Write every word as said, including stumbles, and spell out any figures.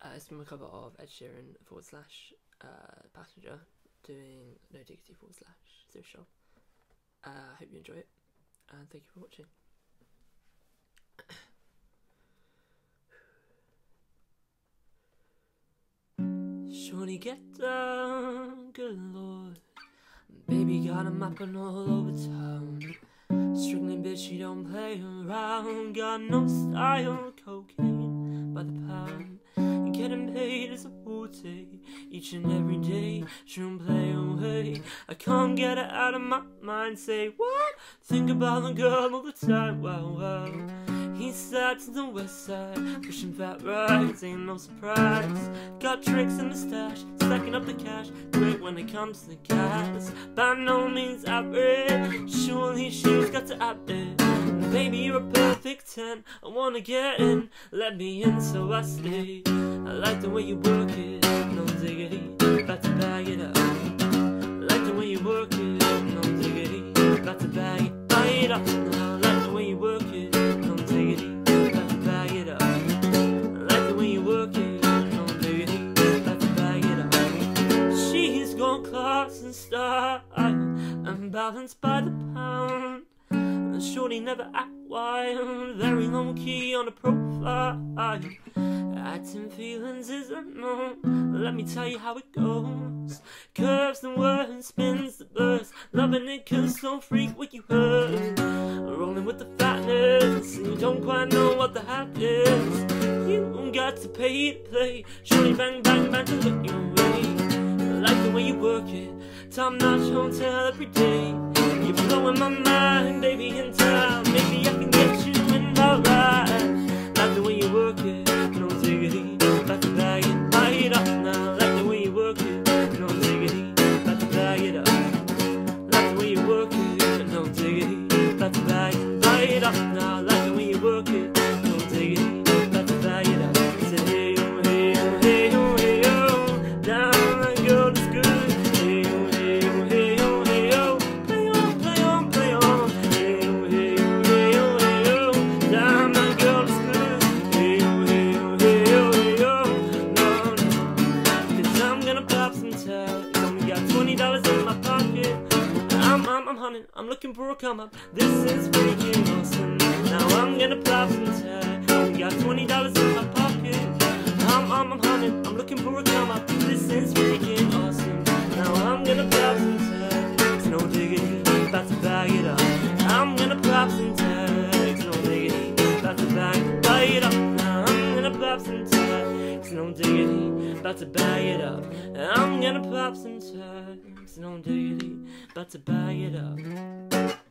Uh, it's been a cover of Ed Sheeran forward slash uh, Passenger doing No Diggity forward slash Thrift Shop. I uh, hope you enjoy it, and thank you for watching. Shorty, get down, good lord. Baby got 'em mopping all over town. Struggling bitch, she don't play around. Got no style, cocaine by the pound. Getting paid is a forte each and every day. She don't play away. I can't get her out of my mind. Say what? Think about the girl all the time. Wow, wow. East side to the west side, pushing fat rides, ain't no surprise. Got tricks in the stash, stacking up the cash. Quick when it comes to the gas. By no means average, surely she's got to act it. Baby, you're a perfect ten. I wanna get in, let me in so I stay. I like the way you work it, no diggity, about to bag it up. I like the way you work it, no diggity, about to bag it, bag it up. I like the way you work it, no diggity, about to bag it up. I like the way you work it, no diggity, about to bag it up. She's got class and style, and balanced by the pound. Shorty never act wild, very low key on the profile. Acting feelings isn't known, let me tell you how it goes. Curves the words, spins the verse, loving it cause don't freak what you heard. Rolling with the fatness, you don't quite know what the hat is. You got to pay to play, shorty bang bang bang to look your way. I like the way you work it, top notch hotel every day. You're blowing my mind, baby, in time. Maybe I can get you in my ride. Like the way you work it, no diggity, about to bag it, bag it up now. Like the way you work it, no diggity, about to bag it up. Like the way you work it, no diggity, about to bag it, bag it up now. Like the way you work it, no diggity, about to bag it up. Say hey oh, hey oh, hey oh, hey oh, down that girl is good. Hey oh, hey oh, hey oh, hey oh. twenty dollars in my pocket. I'm, I'm, I'm hunting, I'm looking for a come up. This is freaking awesome. Now I'm gonna pop some tag. I got twenty dollars in my pocket. I'm, I'm, I'm hunting, I'm looking for a come up. This is freaking awesome. Now I'm gonna pop some tags. No diggity, about to bag it up. I'm gonna pop some tags. No diggity, about to bag, bag it up. Now I'm gonna pop some tags. No diggity, about to bag it up. I'm gonna pop some tags. No diggity, about to bag it up.